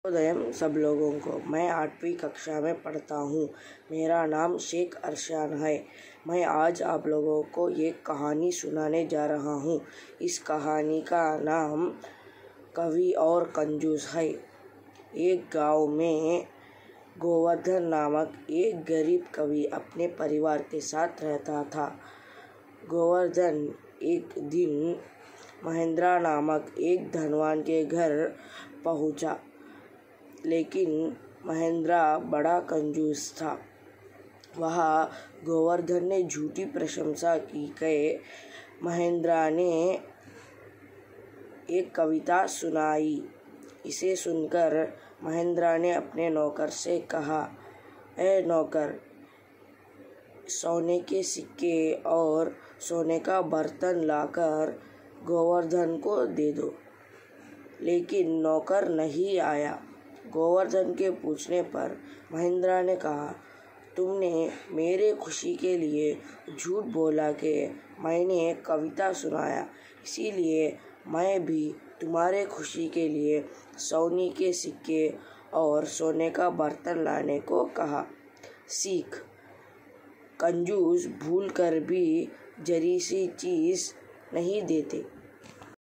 शुभोदय सब लोगों को। मैं 8वीं कक्षा में पढ़ता हूँ। मेरा नाम शेख अरशान है। मैं आज आप लोगों को एक कहानी सुनाने जा रहा हूँ। इस कहानी का नाम कवि और कंजूस है। एक गांव में गोवर्धन नामक एक गरीब कवि अपने परिवार के साथ रहता था। गोवर्धन एक दिन महेंद्र नामक एक धनवान के घर पहुंचा, लेकिन महेंद्र बड़ा कंजूस था। वहाँ गोवर्धन ने झूठी प्रशंसा की कि महेंद्र ने एक कविता सुनाई। इसे सुनकर महेंद्र ने अपने नौकर से कहा, "ए नौकर, सोने के सिक्के और सोने का बर्तन लाकर गोवर्धन को दे दो।" लेकिन नौकर नहीं आया। गोवर्धन के पूछने पर महेंद्र ने कहा, "तुमने मेरे खुशी के लिए झूठ बोला कि मैंने कविता सुनाया, इसीलिए मैं भी तुम्हारे खुशी के लिए सोने के सिक्के और सोने का बर्तन लाने को कहा। सीख, कंजूस भूल कर भी जरी सी चीज़ नहीं देते।"